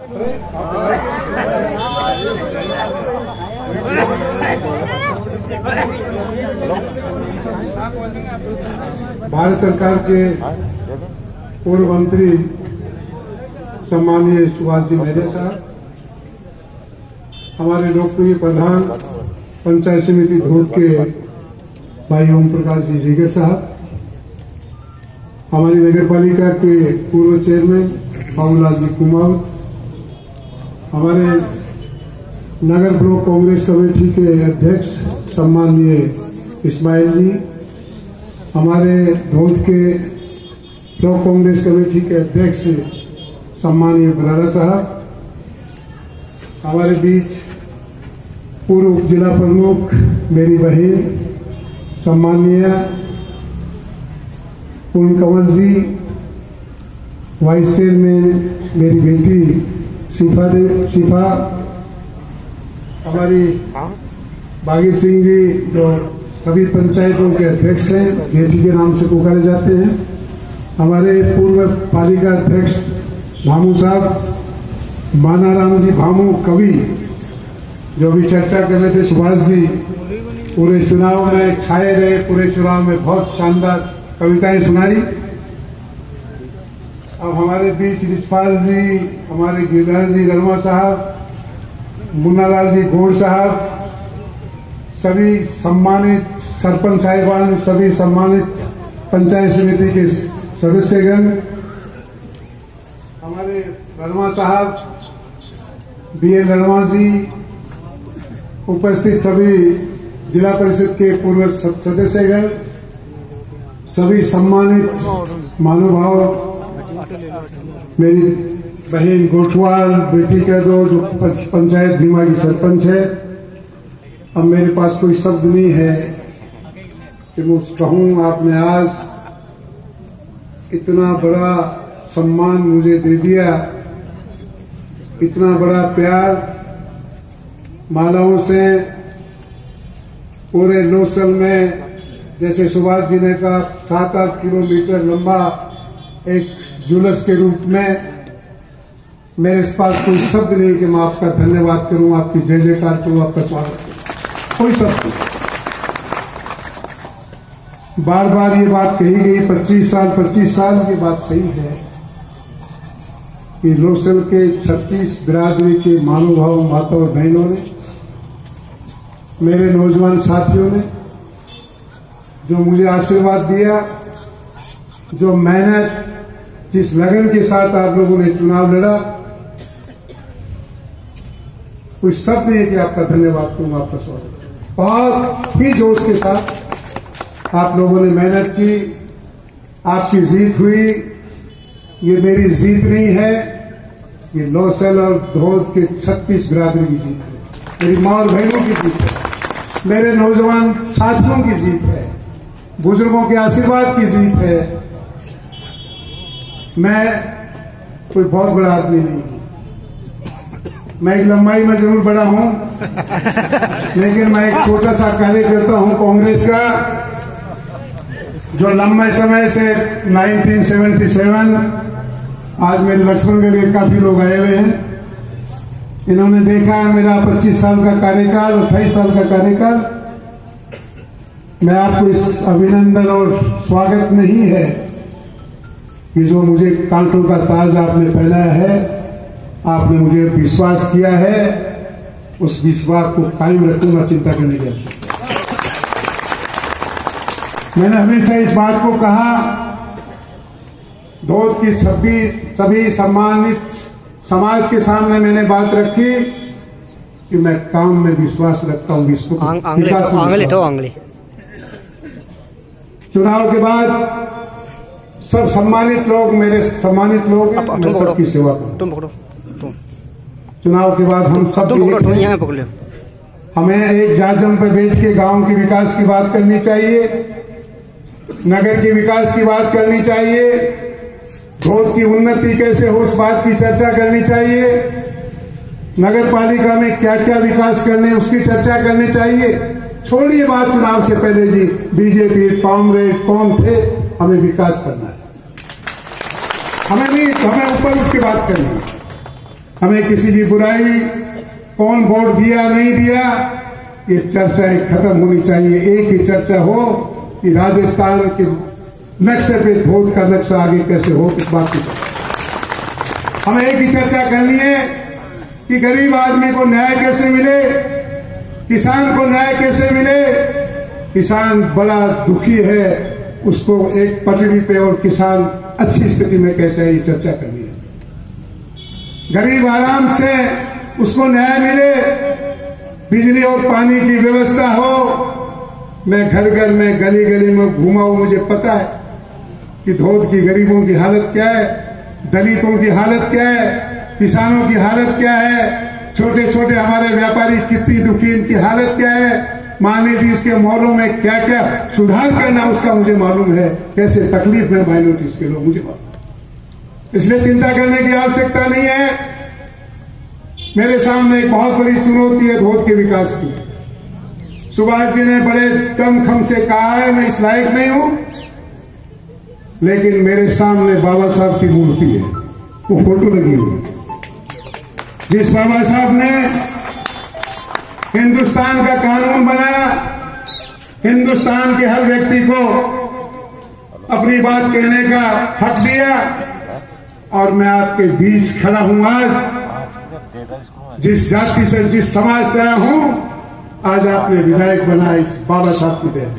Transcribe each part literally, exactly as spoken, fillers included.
भारत सरकार के पूर्व मंत्री सम्माननीय सुभाष जी मेहरे साहब, हमारे लोकप्रिय प्रधान पंचायत समिति धोद के भाई ओम प्रकाश जी जीगर साहब, हमारी नगर पालिका के पूर्व चेयरमैन बाबूलाल जी कुमार, हमारे नगर ब्लॉक कांग्रेस कमेटी के अध्यक्ष सम्माननीय इस्माइल जी, हमारे धोद के ब्लॉक कांग्रेस कमेटी के अध्यक्ष सम्माननीय बराड़ा साहब, हमारे बीच पूर्व जिला प्रमुख मेरी बहन सम्माननीय पूर्ण कंवर जी, वाइस चेयरमैन मेरी बेटी शिफा दे शिफा, हमारी बागीर सिंह जी जो सभी पंचायतों के अध्यक्ष हैं, जेठी के नाम से पुकारे जाते हैं, हमारे पूर्व पालिका अध्यक्ष भामू साहब, मानाराम जी भामू कवि जो भी चर्चा कर रहे थे, सुभाष जी पूरे चुनाव में छाए रहे, पूरे चुनाव में बहुत शानदार कविताएं सुनाई। अब हमारे बीच रिचपाल जी, हमारे गिरधर जी रणवा साहब, मुन्नालाल जी गौड़ साहब, सभी सम्मानित सरपंच साहिबान, सभी सम्मानित पंचायत समिति के सदस्यगण, हमारे रणवा साहब, बी एल रणवा जी, उपस्थित सभी जिला परिषद के पूर्व सदस्यगण, सभी सम्मानित महानुभाव, मेरी बहन गोठवाल बेटी का दो जो पंचायत भीमा की सरपंच है। अब मेरे पास कोई शब्द नहीं है कि मैं कहूं, आपने आज इतना बड़ा सम्मान मुझे दे दिया, इतना बड़ा प्यार, मालाओं से पूरे लोसल में, जैसे सुभाष जी ने कहा सात आठ किलोमीटर लंबा एक जुलूस के रूप में, मेरे पास कोई शब्द नहीं कि मैं आपका धन्यवाद करूं, आपकी जय जयकार करूं, आपका स्वागत करूं, कोई शब्द नहीं। बार बार ये बात कही गई, पच्चीस साल पच्चीस साल की बात सही है कि लोसल के छत्तीस बिरादरी के महानुभाव माता और बहनों ने, मेरे नौजवान साथियों ने जो मुझे आशीर्वाद दिया, जो मेहनत, जिस लगन के साथ आप लोगों ने चुनाव लड़ा, कोई शब्द नहीं है कि आपका धन्यवाद करूं, आपका स्वागत करूं। बहुत ही जोश के साथ आप लोगों ने मेहनत की, आपकी जीत हुई। ये मेरी जीत नहीं है, ये लोसल और धोद के छत्तीस बिरादरी की जीत है, मेरी मां और बहनों की जीत है, मेरे नौजवान साथियों की जीत है, बुजुर्गों के आशीर्वाद की जीत है। मैं कोई बहुत बड़ा आदमी नहीं हूं, मैं एक लंबाई में जरूर बड़ा हूं, लेकिन मैं एक छोटा सा कार्यकर्ता हूं कांग्रेस का, जो लंबे समय से उन्नीस सौ सतहत्तर, आज मेरे लक्ष्मणगढ़ के काफी लोग आए हुए हैं, इन्होंने देखा है मेरा पच्चीस साल का कार्यकाल, अट्ठाईस साल का कार्यकाल। मैं आपको इस अभिनंदन और स्वागत नहीं है कि जो मुझे कांटों का ताज आपने पहनाया है, आपने मुझे विश्वास किया है, उस विश्वास को कायम रखूंगा, चिंता करने की आवश्यकता। मैंने हमेशा इस बात को कहा, धोद की छब्बीस सभी सम्मानित समाज के सामने मैंने बात रखी कि मैं काम में विश्वास रखता हूं, विश्व विकास। चुनाव के बाद सब सम्मानित लोग, मेरे सम्मानित लोग हैं, मैं सबकी सेवा करूं। चुनाव के बाद हम सब हमें एक जाजम पे बैठ के गांव के विकास की बात करनी चाहिए, नगर के विकास की बात करनी चाहिए, धोद की उन्नति कैसे हो उस बात की चर्चा करनी चाहिए, नगर पालिका में क्या क्या विकास करने उसकी चर्चा करनी चाहिए। छोड़िए बात चुनाव से पहले जी बीजेपी कांग्रेस कौन थे, हमें विकास करना है, हमें नहीं, हमें ऊपर उठ के बात करनी है। हमें किसी की बुराई, कौन वोट दिया नहीं दिया, ये चर्चा खत्म होनी चाहिए। एक ही चर्चा हो कि राजस्थान के नक्शे पे धोध का नक्शा आगे कैसे हो, किस बात की हमें एक ही चर्चा करनी है कि गरीब आदमी को न्याय कैसे मिले, किसान को न्याय कैसे मिले। किसान बड़ा दुखी है, उसको एक पटड़ी पे और किसान अच्छी स्थिति में कैसे है, ये चर्चा करनी है। गरीब आराम से उसको न्याय मिले, बिजली और पानी की व्यवस्था हो। मैं घर घर में गली गली में घूमा हूं, मुझे पता है कि धोध की गरीबों की हालत क्या है, दलितों की हालत क्या है, किसानों की हालत क्या है, छोटे छोटे हमारे व्यापारी कितनी दुखी, इनकी हालत क्या है, माइनॉरिटीज के मोहल्लों में क्या क्या सुधार करना उसका मुझे मालूम है, कैसे तकलीफ में माइनॉरिटीज के लोग, मुझे मालूम। इसलिए चिंता करने की आवश्यकता नहीं है। मेरे सामने एक बहुत बड़ी चुनौती है धोध के विकास की। सुभाष जी ने बड़े दम खम से कहा है, मैं इस लायक नहीं हूं, लेकिन मेरे सामने बाबा साहब की मूर्ति है, वो फोटो लगी हुई है, जिस बाबा साहब ने हिंदुस्तान का कानून बनाया, हिंदुस्तान के हर व्यक्ति को अपनी बात कहने का हक दिया। और मैं आपके बीच खड़ा हूं आज, जिस जाति से, जिस समाज से आया हूं, आज आपने विधायक बनाया इस बाबा साहब की देन।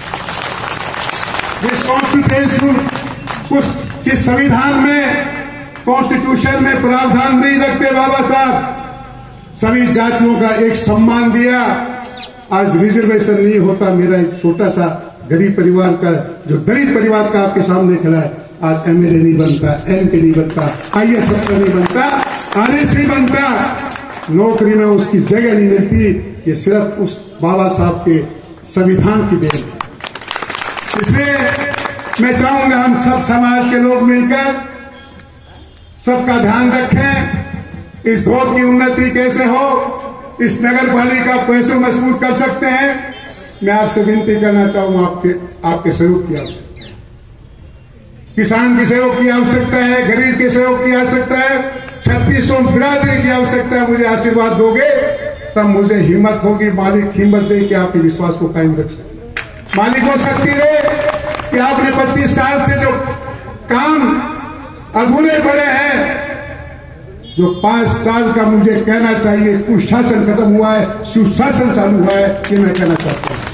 जिस कॉन्स्टिट्यूशन, उस जिस संविधान में, कॉन्स्टिट्यूशन में प्रावधान नहीं रखते बाबा साहब, सभी जातियों का एक सम्मान दिया। आज रिजर्वेशन नहीं होता। मेरा एक छोटा सा गरीब परिवार का, जो दलित परिवार का आपके सामने खड़ा है, आज एमएलए नहीं बनता, एमपी नहीं बनता, आईएएस अफसर नहीं बनता, आरएस नहीं बनता, नौकरी में उसकी जगह नहीं मिलती। ये सिर्फ उस बाबा साहब के संविधान की देन है। इसलिए मैं चाहूंगा हम सब समाज के लोग मिलकर सबका ध्यान रखें। इस धोध की उन्नति कैसे हो, इस नगर पालिका को कैसे मजबूत कर सकते हैं। मैं आपसे विनती करना चाहूंगा, आपके आपके सहयोग की आवश्यकता है, किसान की सहयोग की आवश्यकता है, गरीब के सहयोग की आवश्यकता है, छत्तीसों बिरादरी की आवश्यकता है। मुझे आशीर्वाद दोगे तब मुझे हिम्मत होगी, मालिक हिम्मत दे कि आपके विश्वास को कायम रख सके। मालिक हो सकती है कि आपने पच्चीस साल से जो काम अधूरे पड़े हैं, जो पांच साल का मुझे कहना चाहिए कुशासन खत्म हुआ है, सुशासन चालू हुआ है, ये मैं कहना चाहता हूं।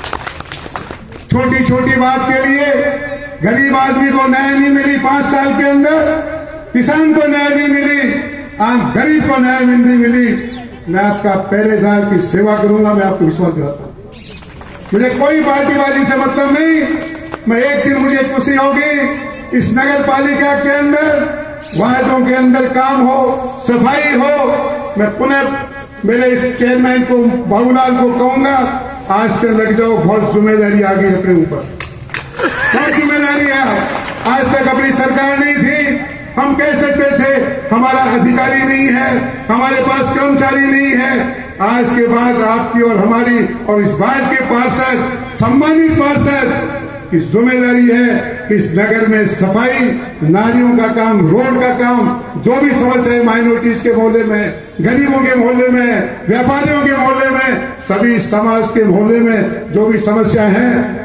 छोटी छोटी बात के लिए गरीब आदमी को न्याय नहीं मिली पांच साल के अंदर, किसान को न्याय नहीं मिली, आम गरीब को न्याय नहीं मिली। मैं आपका पहरेदार की सेवा करूंगा, मैं आपको विश्वास दिलाता हूं। मुझे कोई पार्टीबाजी से मतलब नहीं। मैं एक दिन मुझे खुशी होगी इस नगर पालिका के अंदर, वार्डों के अंदर काम हो, सफाई हो। मैं पुनः मेरे इस चेयरमैन को, बाबूलाल को कहूंगा, आज से लग जाओ, बहुत जिम्मेदारी आ गई अपने ऊपर, बहुत जिम्मेदारी है। आज तक अपनी सरकार नहीं थी, हम कह सकते थे हमारा अधिकारी नहीं है, हमारे पास कर्मचारी नहीं है। आज के बाद आपकी और हमारी और इस वार्ड के पार्षद, सम्मानित पार्षद की जिम्मेदारी है कि इस नगर में सफाई, नालियों का काम, रोड का काम, जो भी समस्या है माइनॉरिटीज के मोहल्ले में, गरीबों के मोहल्ले में, व्यापारियों के मोहल्ले में, सभी समाज के मोहल्ले में जो भी समस्या है,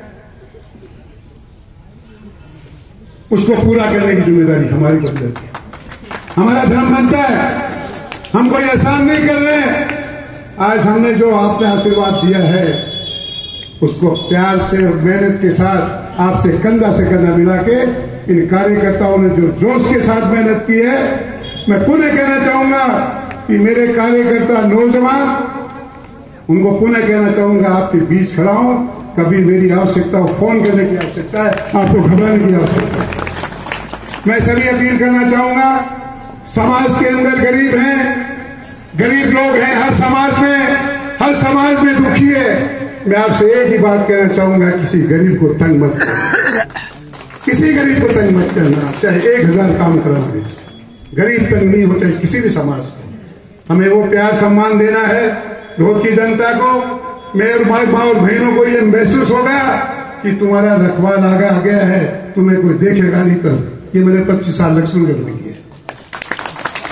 उसको पूरा करने की जिम्मेदारी हमारी बन जाती है। हमारा धर्म बनता है, हम कोई एहसान नहीं कर रहे। आज हमने जो आपने आशीर्वाद दिया है, उसको प्यार से और मेहनत के साथ आपसे कंधा से कंधा मिला के इन कार्यकर्ताओं ने जो जोश के साथ मेहनत की है, मैं पुनः कहना चाहूंगा कि मेरे कार्यकर्ता नौजवान, उनको पुनः कहना चाहूंगा, आपके बीच खड़ा हूं। कभी मेरी आवश्यकता हो, फोन करने की आवश्यकता है, आपको घबराने की आवश्यकता है। मैं सभी अपील करना चाहूंगा, समाज के अंदर गरीब हैं, गरीब लोग हैं, हर समाज में, हर समाज में दुखी है। मैं आपसे एक ही बात कहना चाहूंगा, किसी गरीब को तंग मत करना, किसी गरीब को तंग मत करना, चाहे एक हजार काम कराना दे, गरीब तंग नहीं हो, चाहे किसी भी समाज को। हमें वो प्यार सम्मान देना है धोध की जनता को। मेरे भाई माँ और बहनों को ये महसूस होगा कि तुम्हारा रखवाल आगा आ गया है, तुम्हें कोई देखेगा नहीं। कर ये मैंने पच्चीस साल लक्ष्मणगढ़ में किया।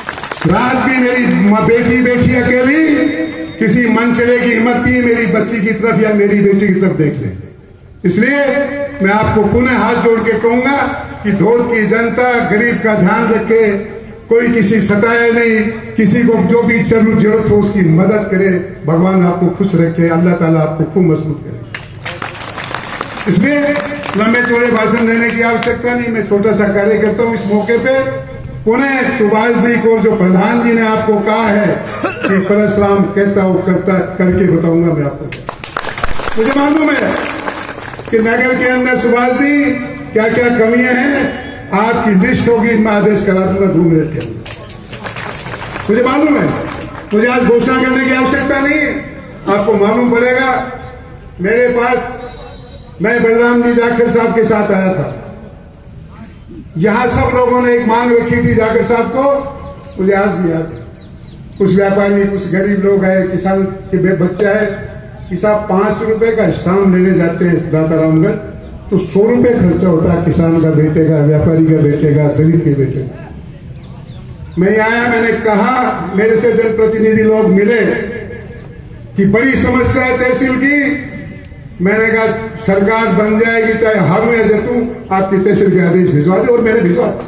रात भी मेरी बेटी बेटी अकेली किसी मंचले की हिम्मत की मेरी बच्ची की तरफ या मेरी बेटी की तरफ देख ले। इसलिए मैं आपको पुनः हाथ जोड़ के कहूंगा कि धोद की जनता गरीब का ध्यान रखे, कोई किसी सताए नहीं, किसी को जो भी जरूरत हो उसकी मदद करे। भगवान आपको खुश रखे, अल्लाह ताला आपको खूब मजबूत करे। इसलिए लंबे चौड़े भाषण देने की आवश्यकता नहीं, मैं छोटा सा कार्य करता हूं। इस मौके पे पुनः सुभाष जी को, जो प्रधान जी ने आपको कहा है कि परशुराम कहता हूं करता करके बताऊंगा मैं आपको। मुझे मालूम है कि नगर के अंदर सुभाष जी क्या क्या कमियां हैं, आपकी लिस्ट होगी, मैं आदेश करा दूंगा दो मिनट के अंदर। मुझे मालूम है, मुझे आज घोषणा करने की आवश्यकता नहीं है, आपको मालूम पड़ेगा। मेरे पास मैं बलराम जी जाखड़ साहब के साथ आया था, यहां सब लोगों ने एक मांग रखी थी जाखड़ साहब को, मुझे आज भी याद है। कुछ व्यापारी, कुछ गरीब लोग आए, किसान के बच्चा है कि साहब पांच रुपए का स्टाम्प लेने जाते हैं दाता रामगढ़ तो सौ रुपए खर्चा होता है, किसान का बेटे का, व्यापारी का बेटे का, दलित के बेटे का। मैं आया, मैंने कहा, मेरे से जनप्रतिनिधि लोग मिले कि बड़ी समस्या है तहसील की। मैंने कहा सरकार बन जाएगी चाहे हम या जतू, आपकी तहसील के आदेश भिजवा दे, और मैंने भिजवा दिया।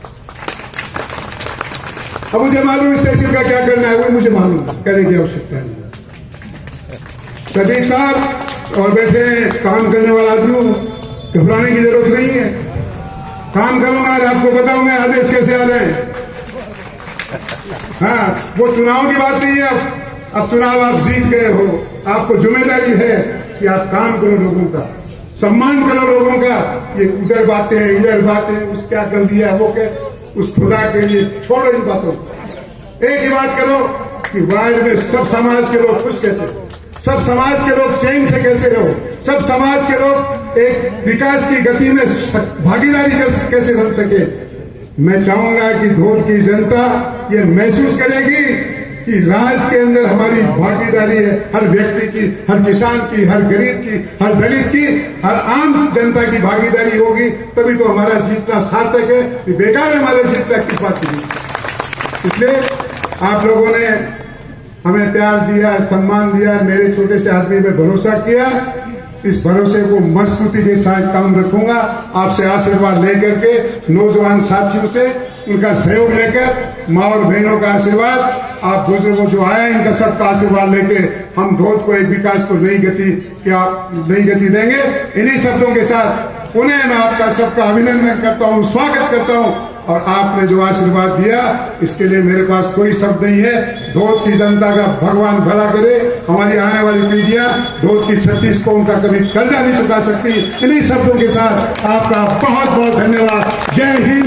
अब मुझे मालूम इस तहसील का क्या करना है, वो मुझे मालूम, करने की आवश्यकता नहीं। सदीक साहब और बैठे काम करने वाला आदमी, घबराने की जरूरत नहीं है, काम करूंगा और आपको बताऊंगा आदेश कैसे आ रहे हैं। हाँ, वो चुनाव की बात नहीं है। अब अब चुनाव आप जीत गए हो, आपको जिम्मेदारी है कि आप काम करो, लोगों का सम्मान करो, लोगों का। ये उधर बातें हैं, इधर बातें, उस क्या कर दिया, वो क्या, उस खुदा के लिए छोड़ो इन बातों को। एक ही बात करो कि वार्ड में सब समाज के लोग खुश कैसे, सब समाज के लोग चैन से कैसे रहो, सब समाज के लोग एक विकास की गति में भागीदारी कैसे बन सके। मैं चाहूंगा कि धोद की जनता ये महसूस करेगी कि राज के अंदर हमारी भागीदारी है, हर व्यक्ति की, हर किसान की, हर गरीब की, हर दलित की, हर आम जनता की भागीदारी होगी, तभी तो हमारा जीतना सार्थक है। बेकार है हमारा जीतना किस बात की। इसलिए आप लोगों ने हमें प्यार दिया, सम्मान दिया, मेरे छोटे से आदमी में भरोसा किया। इस भरोसे को मजबूती के साथ काम रखूंगा। आपसे आशीर्वाद लेकर के, नौजवान साथियों से उनका सहयोग लेकर, माँ और बहनों का आशीर्वाद, आप बुजुर्गों जो आए इनका सबका आशीर्वाद लेके हम धोद को एक विकास को नई गति क्या नई गति देंगे। इन्हीं शब्दों के साथ पुनः मैं आपका सबका अभिनंदन करता हूँ, स्वागत करता हूँ, और आपने जो आशीर्वाद दिया इसके लिए मेरे पास कोई शब्द नहीं है। धोद की जनता का भगवान भला करे, हमारी आने वाली पीढ़ियां धोद की छत्तीस को उनका कभी कर्जा नहीं चुका सकती। इन्हीं शब्दों के साथ आपका बहुत बहुत धन्यवाद। जय हिंद।